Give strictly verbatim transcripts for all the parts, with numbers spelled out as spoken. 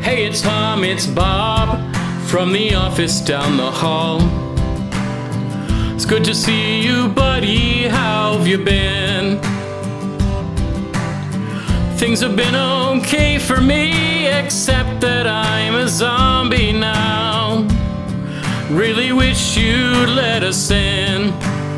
Hey, it's Tom, it's Bob, from the office down the hall. It's good to see you, buddy, how have you been? Things have been okay for me, except that I'm a zombie now. Really wish you'd let us in.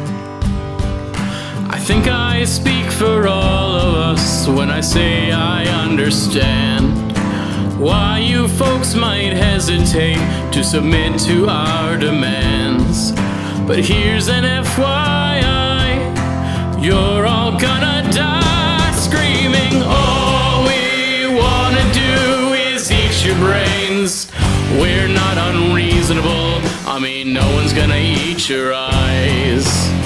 I think I speak for all of us when I say I understand why you folks might hesitate to submit to our demands. But here's an F Y I, you're all gonna die screaming. All we wanna do is eat your brains. We're not unreasonable, I mean no one's gonna eat your eyes.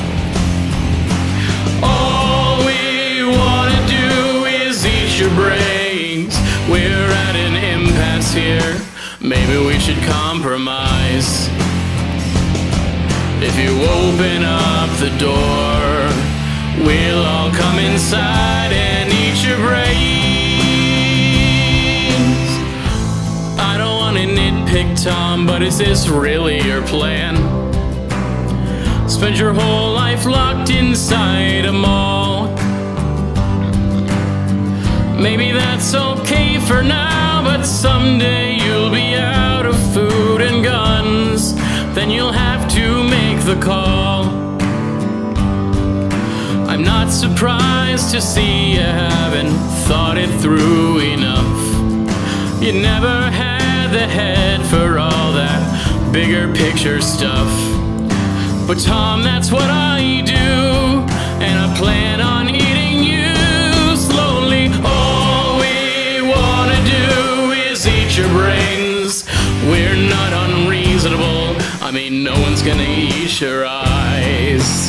All we wanna do is eat your brains. We're at an impasse here, maybe we should compromise. If you open up the door, we'll all come inside and eat your brains. I don't want to nitpick, Tom, but is this really your plan? Spend your whole life locked inside a mall. Maybe that's okay for now, but someday you'll be out of food and guns. Then you'll have to make the call. I'm not surprised to see you haven't thought it through enough. You never had the head for all that bigger picture stuff. But Tom, that's what I do, and I plan on eating you slowly. All we wanna do is eat your brains. We're not unreasonable, I mean no one's gonna eat your eyes.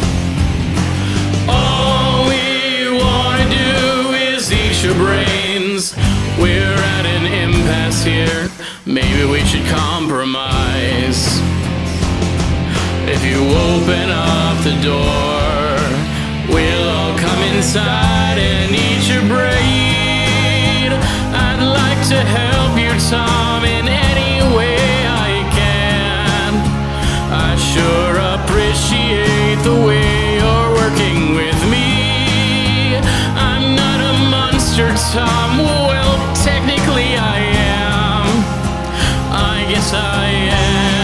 All we wanna do is eat your brains. We're at an impasse here, maybe we should compromise. If you open up the door, we'll all come inside and eat your brain. I'd like to help you, Tom, in any way I can. I sure appreciate the way you're working with me. I'm not a monster, Tom, well, technically I am. I guess I am.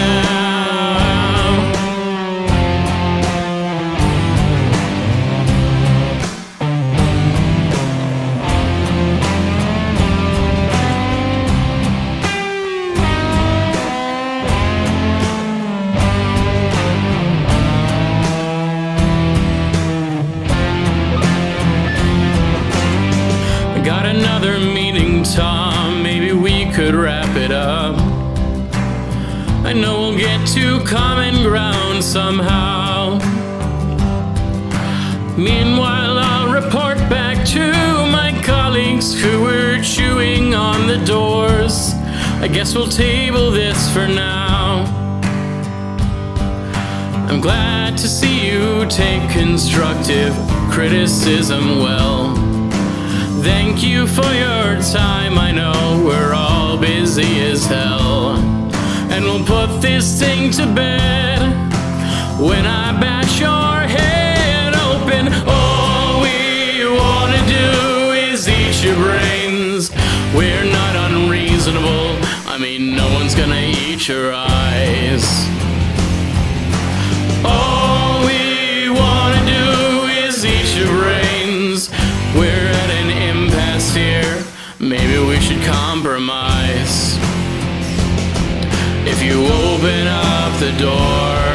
Got another meeting, Tom, maybe we could wrap it up. I know we'll get to common ground somehow. Meanwhile, I'll report back to my colleagues who were chewing on the doors. I guess we'll table this for now. I'm glad to see you take constructive criticism well. Thank you for your time, I know we're all busy as hell. And we'll put this thing to bed when I bash your head open. All we wanna do is eat your brains. We're not unreasonable, I mean no one's gonna eat your eyes. All we wanna do is eat your brains. We're at an impasse here, maybe we should compromise. If you open up the door,